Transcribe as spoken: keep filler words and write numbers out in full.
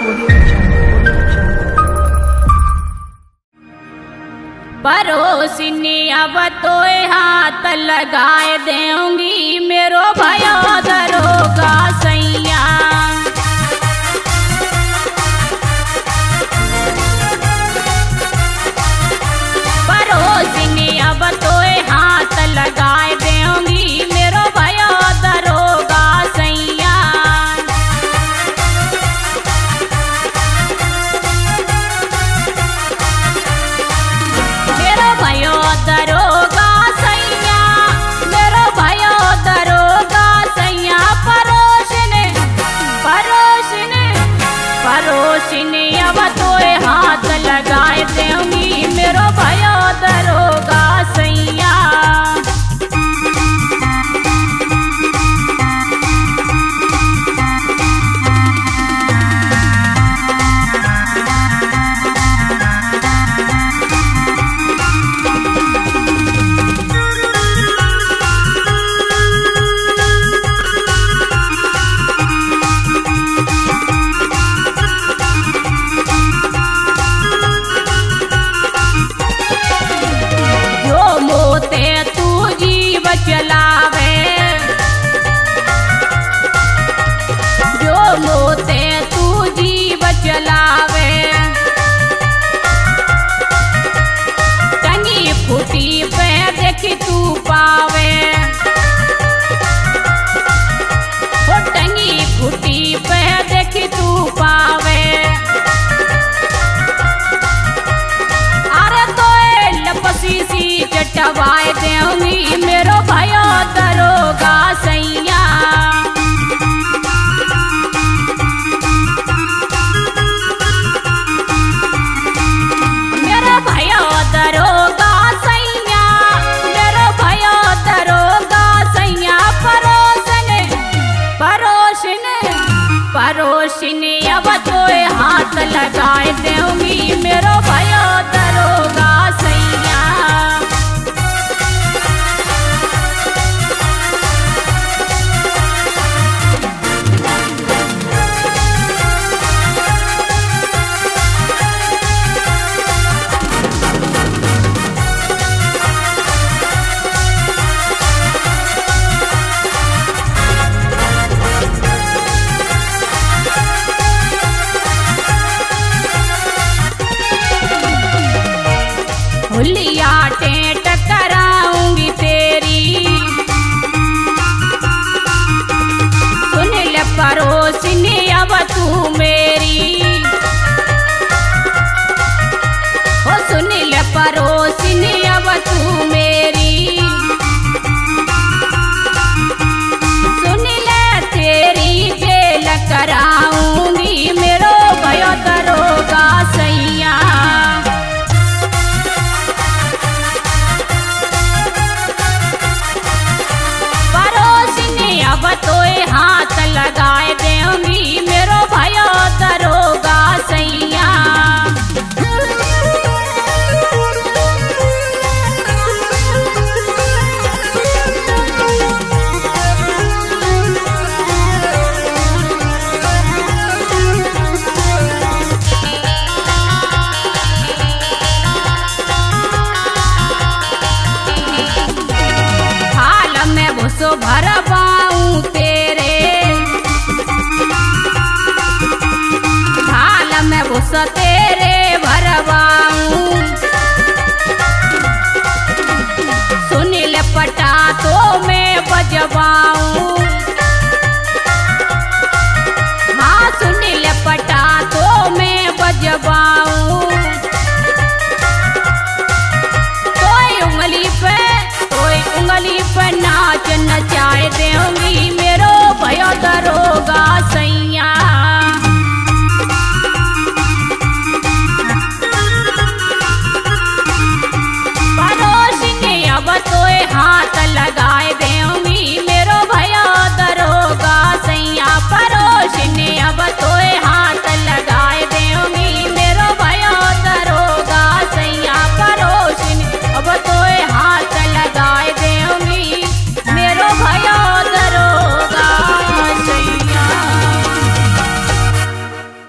परोसिनी अब तो हाथ लगाए देंगी मेरो भयो दरोगा सैया। परोसिनी अब तो हाथ लगाए देंगी मेरो भयो दरोगा सैया। मेरो भयो दरोगा सैया, मेरो भयो दरोगा सैया। परोसिनी परोसिनी परोसिनी अब तो हाथ लगाए देंगी मेरो भयो दरोगा सैया। चलावे जो मोते तू जीव चलावे, टंगी फूटी पे देखी तू पावे, वो टंगी फूटी पे देखी तू पावे। अरे तो लपसी सी चटवाए देंगी मेरो भयो दरोगा सैया। मेरो भयो दरोगा सैया, मेरो भयो दरोगा सैया। परोसिनी परोसिनी परोसिनी अब तो हाथ लगाए देंगी मेरो भयो दरोगा सैया। हुलिया टेट कराऊंगी तेरी, सुन ले परोसिनी अब तू मेरी, ओ सुन ले परोसिनी अब तू मेरी, सुन ले तेरी जेल कराऊंगी मेरो भयो दरोगा सैया। अब तो हाथ लगाए देंगी मेरो भयो दरोगा सैया। थाल में भूसो भरवाऊं तेरे, थाल में भूस तेरे भरवाऊं, सुनील पटा तो मैं बजवाऊं,